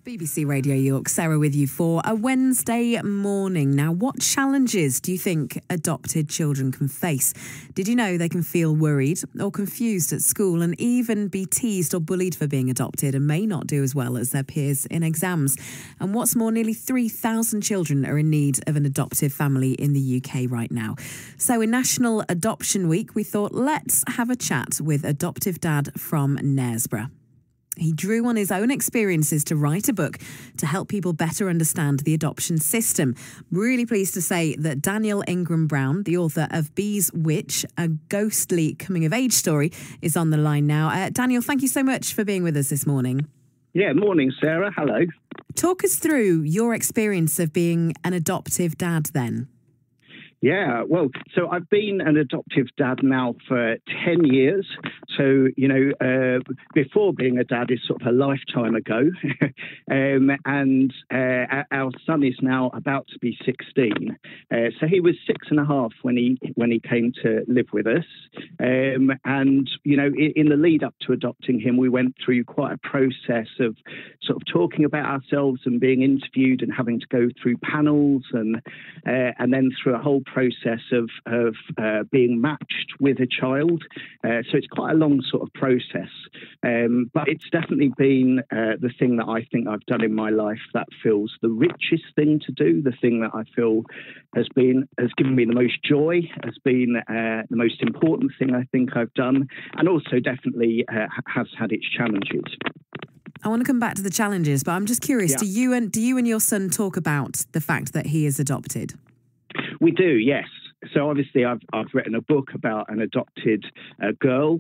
BBC Radio York, Sarah with you for a Wednesday morning. Now, what challenges do you think adopted children can face? Did you know they can feel worried or confused at school and even be teased or bullied for being adopted and may not do as well as their peers in exams? And what's more, nearly 3,000 children are in need of an adoptive family in the UK right now. So in National Adoption Week, we thought let's have a chat with adoptive dad from Knaresborough. He drew on his own experiences to write a book to help people better understand the adoption system. Really pleased to say that Daniel Ingram-Brown, the author of Bee's Witch, a ghostly coming-of-age story, is on the line now. Daniel, thank you so much for being with us this morning. Yeah, morning, Sarah. Hello. Talk us through your experience of being an adoptive dad then. Yeah, well, so I've been an adoptive dad now for 10 years. So, before being a dad is sort of a lifetime ago. Our son is now about to be 16. So he was 6.5 when he came to live with us. In the lead up to adopting him, we went through quite a process of sort of talking about ourselves and being interviewed and having to go through panels and then through a whole process of being matched with a child. So it's quite a long sort of process. But it's definitely been the thing that I think I've done in my life that feels the richest thing to do, the thing that I feel has given me the most joy, has been the most important thing I think I've done, and also definitely has had its challenges. I want to come back to the challenges, but I'm just curious, do you and your son talk about the fact that he is adopted? We do, yes. So obviously I've written a book about an adopted girl,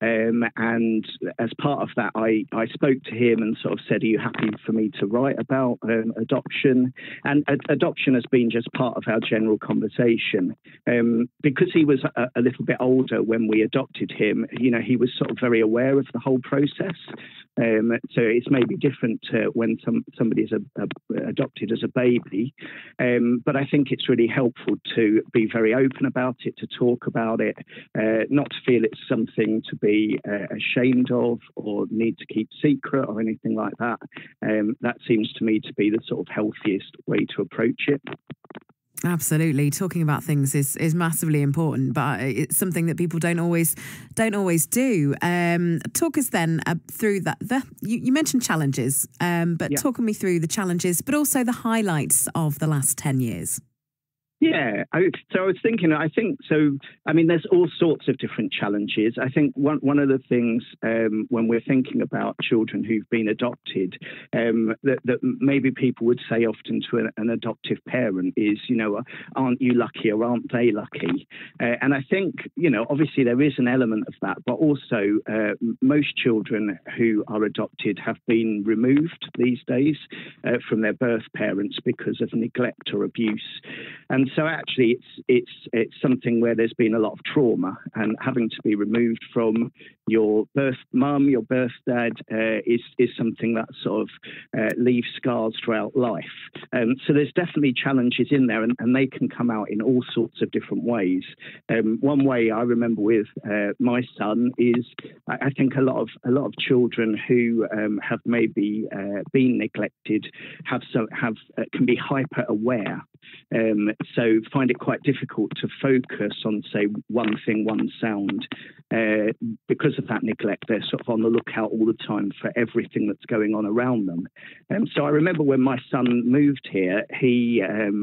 and as part of that I spoke to him and sort of said, are you happy for me to write about adoption? And adoption has been just part of our general conversation. Because he was a little bit older when we adopted him, he was sort of very aware of the whole process. So it's maybe different when somebody is adopted as a baby. But I think it's really helpful to be very open about it, to talk about it, not to feel it's something to be ashamed of or need to keep secret or anything like that. That seems to me to be the sort of healthiest way to approach it. Absolutely. Talking about things is massively important, but it's something that people don't always do. Talk us then through that. You mentioned challenges, but talk me through the challenges, but also the highlights of the last 10 years. Yeah, so I was thinking, there's all sorts of different challenges. I think one of the things when we're thinking about children who've been adopted, that maybe people would say often to an adoptive parent is, aren't you lucky or aren't they lucky? And I think, obviously there is an element of that, but also most children who are adopted have been removed these days from their birth parents because of neglect or abuse. And so actually it's something where there's been a lot of trauma, and having to be removed from your birth mum, your birth dad is something that sort of leaves scars throughout life. So there's definitely challenges in there, and they can come out in all sorts of different ways. One way I remember with my son is I think a lot of children who have maybe been neglected can be hyper aware. So find it quite difficult to focus on, say, one thing, one sound. Because of that neglect, they're sort of on the lookout all the time for everything that's going on around them. So I remember when my son moved here, he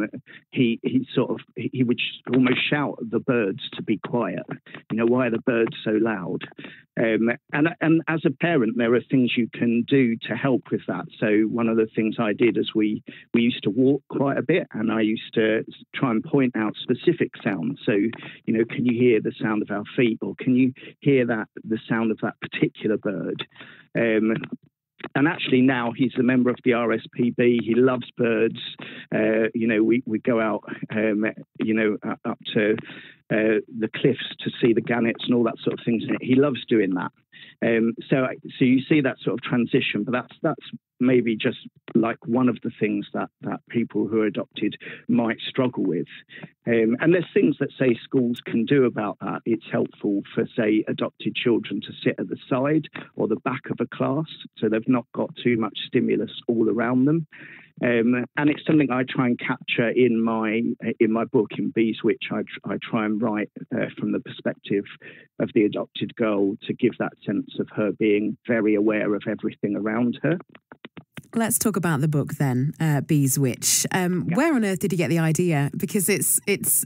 would almost shout at the birds to be quiet. Why are the birds so loud? And as a parent, there are things you can do to help with that. So one of the things I did is we used to walk quite a bit, and I used to try and point out specific sounds. So, can you hear the sound of our feet, or can you hear the sound of that particular bird? And actually now he's a member of the RSPB. He loves birds. we go out, up to the cliffs to see the gannets and all that sort of things. He loves doing that. So you see that sort of transition, but that's maybe just like one of the things that people who are adopted might struggle with. And there's things that, say, schools can do about that. It's helpful for, say, adopted children to sit at the side or the back of a class, so they've not got too much stimulus all around them. And it's something I try and capture in my book, in Bees, which I try and write from the perspective of the adopted girl, to give that sense of her being very aware of everything around her. Let's talk about the book then, Bees Witch. Where on earth did you get the idea? Because it's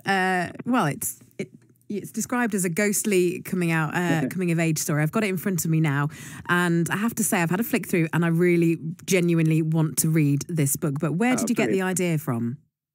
described as a ghostly coming of age story. I've got it in front of me now, and I have to say I've had a flick through, and I really genuinely want to read this book. But where did you get the idea from?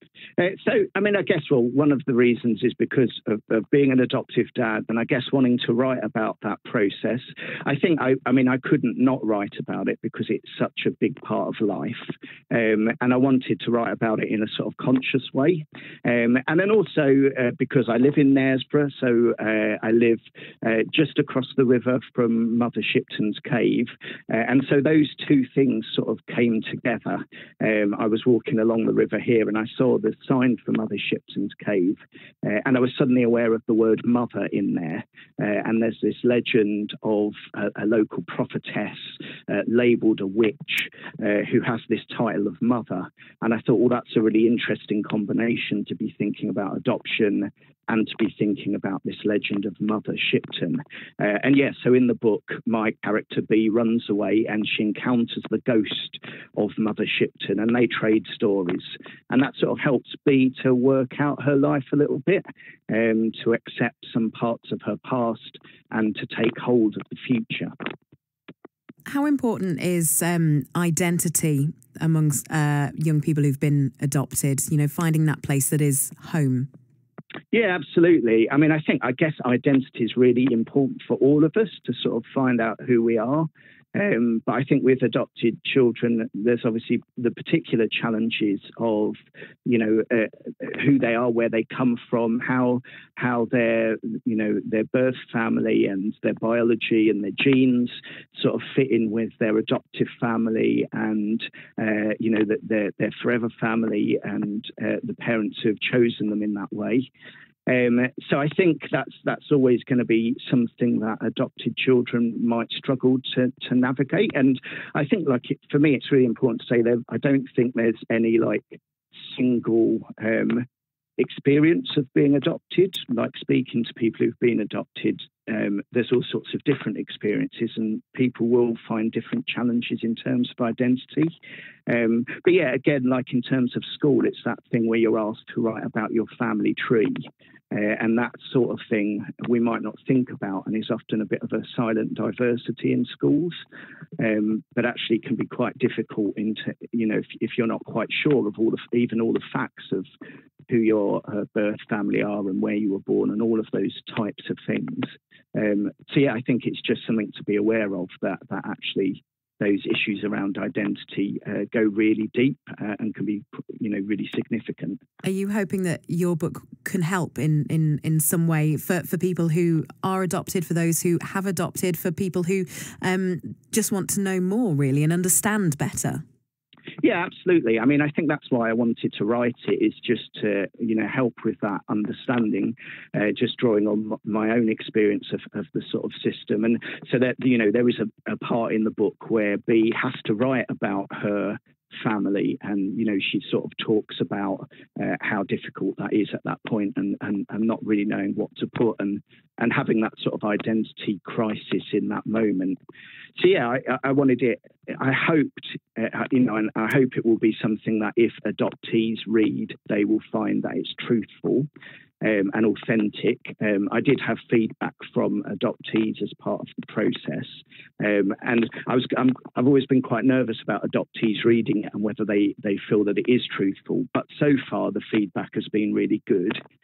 I guess, one of the reasons is because of being an adoptive dad, and I guess wanting to write about that process. I think, I couldn't not write about it because it's such a big part of life. And I wanted to write about it in a sort of conscious way. And then also because I live in Knaresborough, so I live just across the river from Mother Shipton's cave. And so those two things sort of came together. I was walking along the river here, and I saw the sign for Mother Shipton's cave, and I was suddenly aware of the word mother in there. And there's this legend of a local prophetess labelled a witch who has this title of mother. And I thought, well, that's a really interesting combination to be thinking about adoption and to be thinking about this legend of Mother Shipton. So in the book, my character B runs away and she encounters the ghost of Mother Shipton, and they trade stories. And that sort of helps B to work out her life a little bit, to accept some parts of her past and to take hold of the future. How important is identity amongst young people who've been adopted, finding that place that is home? Yeah, absolutely. I guess identity is really important for all of us to sort of find out who we are. But I think with adopted children, there's obviously the particular challenges of, who they are, where they come from, how their birth family and their biology and their genes sort of fit in with their adoptive family, and that their forever family and the parents who have chosen them in that way. So I think that's always going to be something that adopted children might struggle to navigate. And I think, for me, it's really important to say that I don't think there's any single experience of being adopted. Like, speaking to people who've been adopted, there's all sorts of different experiences, and people will find different challenges in terms of identity. But yeah, again, in terms of school, it's that thing where you're asked to write about your family tree. And that sort of thing we might not think about, and is often a bit of a silent diversity in schools, but actually can be quite difficult if you're not quite sure of all the facts of who your birth family are and where you were born and all of those types of things. So yeah, I think it's just something to be aware of, that actually those issues around identity go really deep and can be, really significant. Are you hoping that your book can help in some way for people who are adopted, for those who have adopted, for people who just want to know more, really, and understand better? Yeah, absolutely. I think that's why I wanted to write it, is just to, help with that understanding, just drawing on my own experience of the sort of system. And so that, there is a part in the book where B has to write about her family, and she sort of talks about how difficult that is at that point, and not really knowing what to put, and having that sort of identity crisis in that moment. So yeah, I wanted it. I hoped, and I hope it will be something that if adoptees read, they will find that it's truthful and authentic. I did have feedback from adoptees as part of the process, and I've always been quite nervous about adoptees reading it and whether they feel that it is truthful. But so far, the feedback has been really good.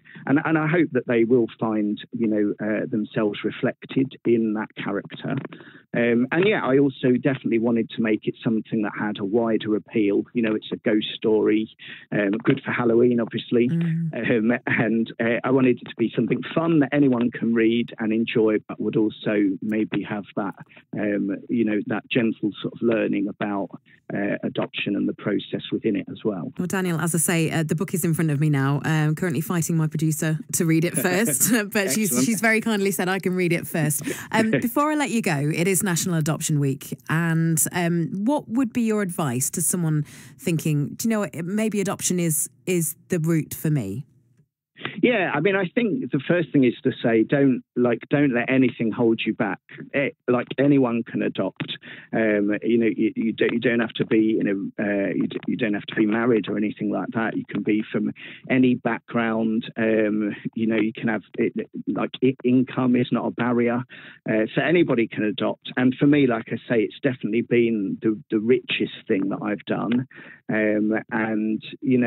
and I hope that they will find, themselves reflected in that character. And yeah, I also definitely wanted to make it something that had a wider appeal. It's a ghost story, good for Halloween, obviously. And I wanted it to be something fun that anyone can read and enjoy, but would also maybe have that, that gentle sort of learning about adoption and the process within it as well. Well, Daniel, as I say, the book is in front of me now. I'm currently fighting my producer to read it first, but she's very kindly said I can read it first. Before I let you go, it is National Adoption Week, and what would be your advice to someone thinking, do you know what, maybe adoption is the route for me? Yeah, I mean, I think the first thing is to say don't let anything hold you back. Anyone can adopt. You don't have to be you don't have to be married or anything like that. You can be from any background. You can have income is not a barrier, so anybody can adopt. And for me, like I say, it's definitely been the richest thing that I've done. And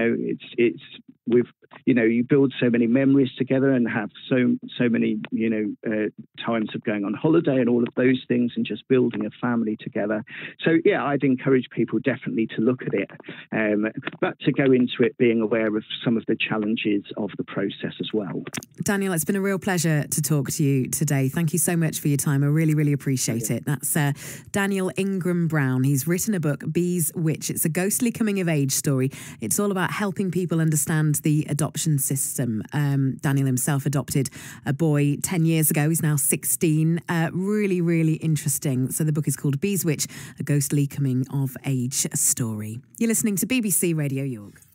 you build so many memories together and have so many times of going on holiday and all of those things and just building a family together. So yeah, I'd encourage people definitely to look at it, but to go into it being aware of some of the challenges of the process as well. Daniel, it's been a real pleasure to talk to you today. Thank you so much for your time. I really, really appreciate it. That's Daniel Ingram-Brown. He's written a book, Bees Witch. It's a ghostly coming of age story. It's all about helping people understand the adoption system. Daniel himself adopted a boy 10 years ago. He's now 16. Really, really interesting. So the book is called Bees Witch, a ghostly coming of age story. You're listening to BBC Radio York.